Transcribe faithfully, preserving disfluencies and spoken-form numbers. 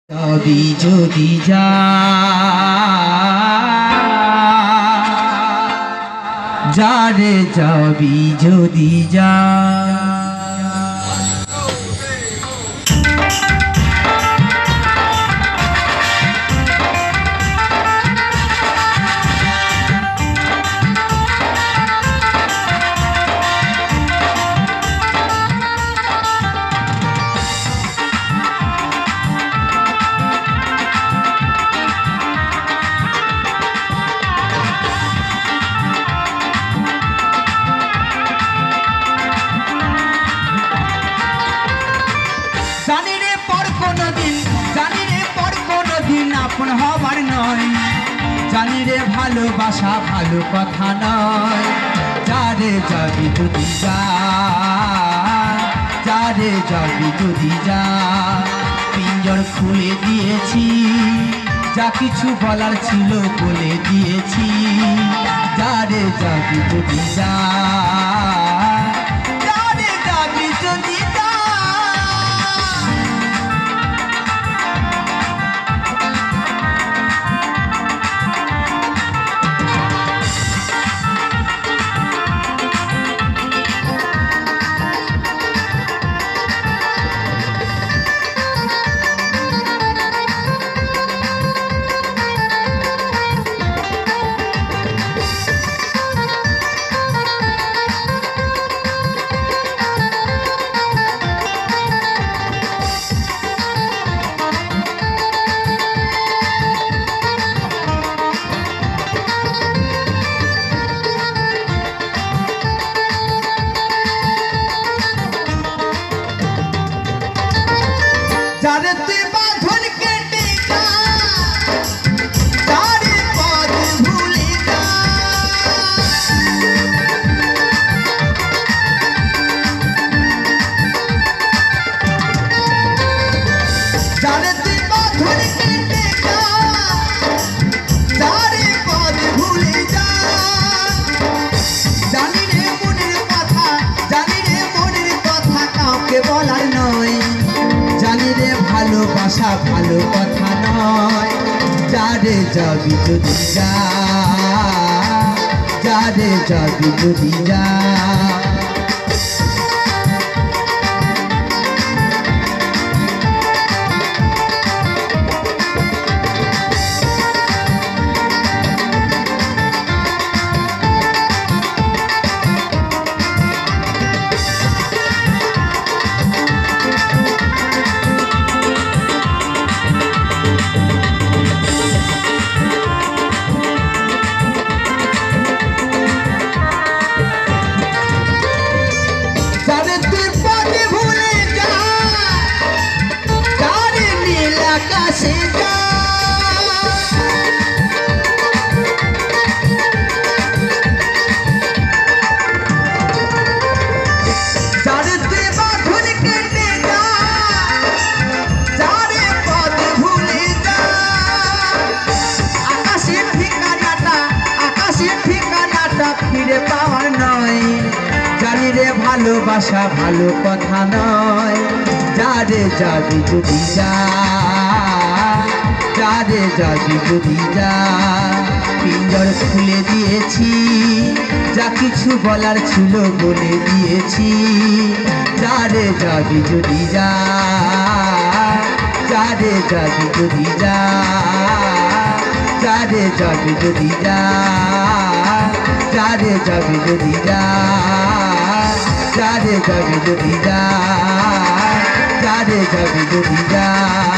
তবে যদি যা যারে যাবি যদি যা আপন হবার নয়, জানি রে ভালোবাসা ভালো কথা নয়। যারে যাবি যদি যা, যারে যাবি যদি যা, পিঞ্জর খুলে দিয়েছি, যা কিছু বলার ছিল বলে দিয়েছি। যারে যাবি যদি যা, যারে যাবি যদি যা। যারে তুই বাঁধন কেটে যা, তারে পথ ভুলে যা। যারে তুই বাঁধন কেটে যা, তারে পথ ভুলে যা। জানি রে মনের কথা, জানি রে মনের কথা কাউকে বলার নয়। জানি রে ভালোবাসা ভালো কথা নয়। যারে যাবি যদি যা, যারে যাবি যদি যা। ফিরে পাওয়ার নয়, জানি রে ভালোবাসা ভালো কথা নয়। যারে যাবি যদি যা, যারে যাবি যদি যা। পিঞ্জর খুলে দিয়েছি, যা কিছু বলার ছিল বলে দিয়েছি। যারে যাবি যদি যা, যারে যাবি যদি যা, যারে যাবি যদি যা। যারে যাবি যদি যা, যারে যাবি যদি যা, যারে যাবি যদি যা।